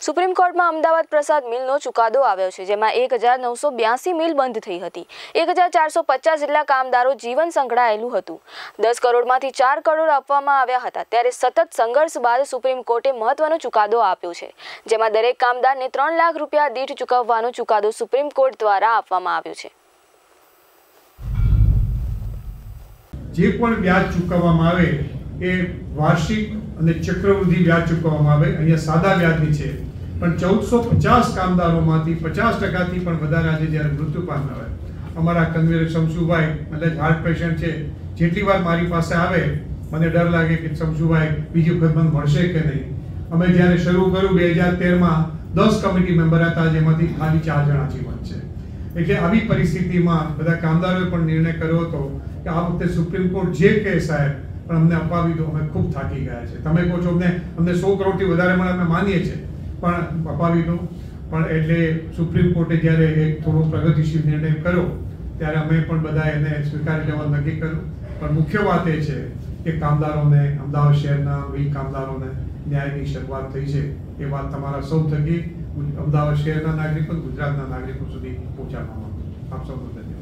Supreme કોર્ટમાં અમદાવાદ પ્રસાદ મિલનો ચુકાદો આવ્યો છે, જેમાં 1982 મિલ બંધ થઈ હતી। 1450 જેટલા કામદારો જીવન સંકળાયેલું હતું। 10 કરોડમાંથી 4 કરોડ આપવામાં આવ્યા હતા। ત્યારે સતત સંઘર્ષ બાદ સુપ્રીમ કોર્ટે મહત્વનો ચુકાદો આપ્યો છે, જેમાં દરેક કામદારને 3 લાખ રૂપિયા દીઠ ચૂકવવાનો ચુકાદો સુપ્રીમ કોર્ટ દ્વારા આપવામાં આવ્યો છે। જે પણ વ્યાજ ચૂકવવામાં આવે એ વાર્ષિક અને ચક્રવૃદ્ધિ વ્યાજ ચૂકવવામાં આવે। અહીંયા સાદા વ્યાજની છે, પણ 1450 કામદારોમાંથી 50%થી પણ વધારે આજે જ્યારે મૃત્યુ પામ્યા હોય। અમારા કન્વીનર શમશુભાઈ એટલે હાર્ટ પેશન્ટ છે, જેટલી વાર મારી પાસે આવે મને ડર લાગે કે શમશુભાઈ બીજી વખત મને મળશે કે નહીં। અમે જ્યારે શરૂ કર્યું 2013માં 10 કમિટી મેમ્બર હતા, જેમાંથી ખાલી 4 જણા જીવંત છે। એટલે આવી પરિસ્થિતિમાં બધા કામદારોએ પણ નિર્ણય કર્યો હતો કે આ વખતે સુપ્રીમ કોર્ટ જે કહે સાહેબ પણ અમને અપાવી દો, અમે ખૂબ થાકી ગયા છે। તમે કહો છો અમને 100 કરોડથી વધારે મળે, અમે માનીએ છીએ, પણ અપાવી દો। પણ એટલે સુપ્રીમ કોર્ટે જ્યારે એક થોડો પ્રગતિશીલ નિર્ણય કર્યો ત્યારે અમે પણ બધા એને સ્વીકારી લેવાનું નક્કી કર્યું। પણ મુખ્ય વાત એ છે કે કામદારોને, અમદાવાદ શહેરના મિલ કામદારોને ન્યાયની શરૂઆત થઈ છે। એ વાત તમારા સૌ થકી અમદાવાદ શહેરના નાગરિકો, ગુજરાતના નાગરિકો સુધી પહોંચાડવા માંગુ છું। આપ સૌનો ધન્યવાદ।